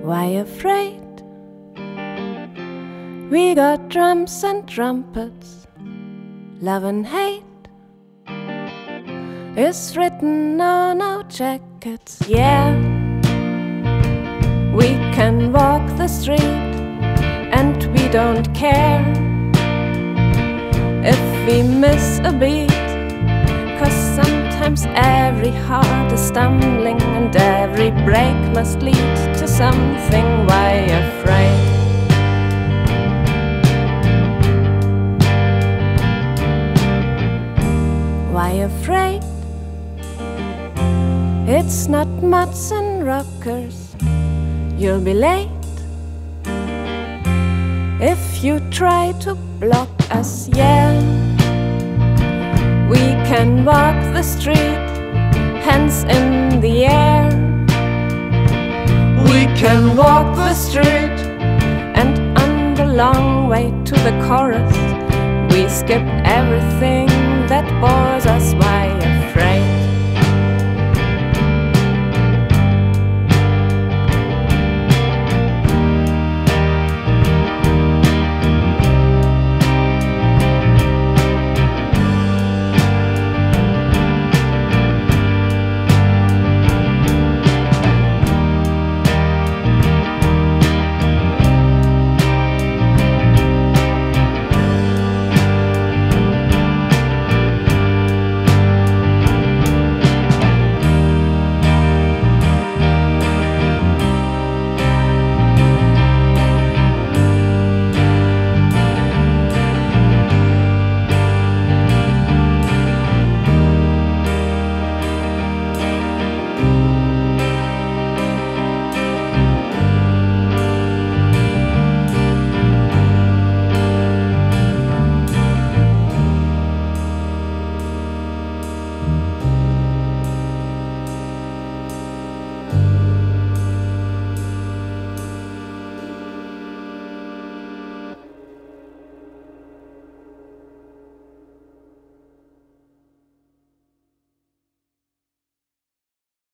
Why afraid? We got drums and trumpets. Love and hate is written on our jackets. Yeah, we can walk the street and we don't care if we miss a beat, 'cause sometimes every heart is stumbling and every break must lead to something. Why afraid? Why afraid? It's not muds and rockers. You'll be late if you try to block us. Yeah, we can walk the street, hands in the air. We can walk the street, and on the long way to the chorus we skip everything that bores us. Why